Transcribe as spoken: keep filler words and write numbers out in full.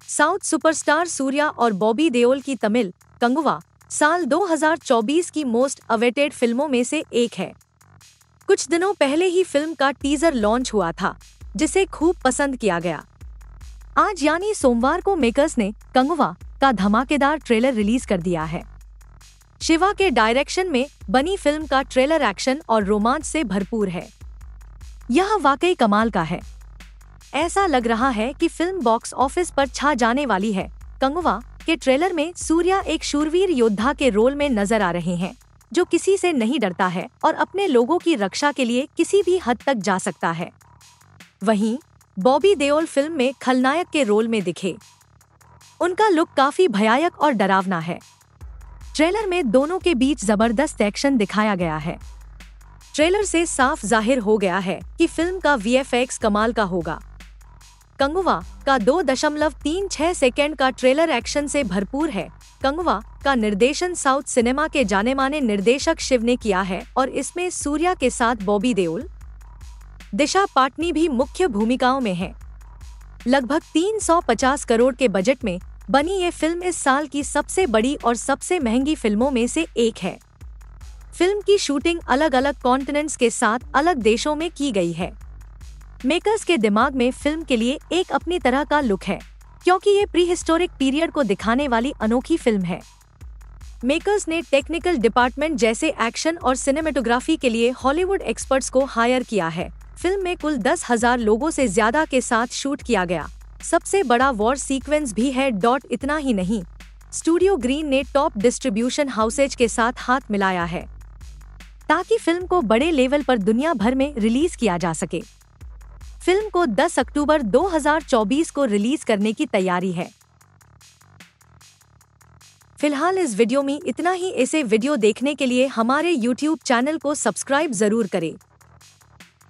South superstar Surya और बॉबी देओल की तमिल कंगुवा साल दो हज़ार चौबीस की मोस्ट अवेटेड फिल्मों में से एक है। कुछ दिनों पहले ही फिल्म का टीजर लॉन्च हुआ था, जिसे खूब पसंद किया गया। आज यानी सोमवार को मेकर्स ने कंगुवा का धमाकेदार ट्रेलर रिलीज कर दिया है। शिवा के डायरेक्शन में बनी फिल्म का ट्रेलर एक्शन और रोमांच से भरपूर है। यह वाकई कमाल का है। ऐसा लग रहा है कि फिल्म बॉक्स ऑफिस पर छा जाने वाली है। कंगुवा के ट्रेलर में सूर्या एक शूरवीर योद्धा के रोल में नजर आ रहे हैं, जो किसी से नहीं डरता है और अपने लोगों की रक्षा के लिए किसी भी हद तक जा सकता है। वहीं बॉबी देओल फिल्म में खलनायक के रोल में दिखे। उनका लुक काफी भयानक और डरावना है। ट्रेलर में दोनों के बीच जबरदस्त एक्शन दिखाया गया है। ट्रेलर से साफ जाहिर हो गया है कि फिल्म का वी एफ एक्स कमाल का होगा। कंगुवा का दो दशमलव तीन छह सेकेंड का ट्रेलर एक्शन से भरपूर है। कंगुवा का निर्देशन साउथ सिनेमा के जाने माने निर्देशक शिव ने किया है और इसमें सूर्या के साथ बॉबी देओल, दिशा पाटनी भी मुख्य भूमिकाओं में है। लगभग तीन सौ पचास करोड़ के बजट में बनी ये फिल्म इस साल की सबसे बड़ी और सबसे महंगी फिल्मों में से एक है। फिल्म की शूटिंग अलग अलग कॉन्टिनेंट्स के साथ अलग देशों में की गई है। मेकर्स के दिमाग में फिल्म के लिए एक अपनी तरह का लुक है, क्योंकि ये प्री हिस्टोरिक पीरियड को दिखाने वाली अनोखी फिल्म है। मेकर्स ने टेक्निकल डिपार्टमेंट जैसे एक्शन और सिनेमेटोग्राफी के लिए हॉलीवुड एक्सपर्ट्स को हायर किया है। फिल्म में कुल दस हजार लोगों से ज्यादा के साथ शूट किया गया। सबसे बड़ा वॉर सीक्वेंस भी है। डॉट इतना ही नहीं, स्टूडियो ग्रीन ने टॉप डिस्ट्रीब्यूशन हाउसेज के साथ हाथ मिलाया है, ताकि फिल्म को बड़े लेवल पर दुनिया भर में रिलीज किया जा सके। फिल्म को दस अक्टूबर दो हज़ार चौबीस को रिलीज करने की तैयारी है। फिलहाल इस वीडियो में इतना ही। ऐसे वीडियो देखने के लिए हमारे यूट्यूब चैनल को सब्सक्राइब जरूर करें।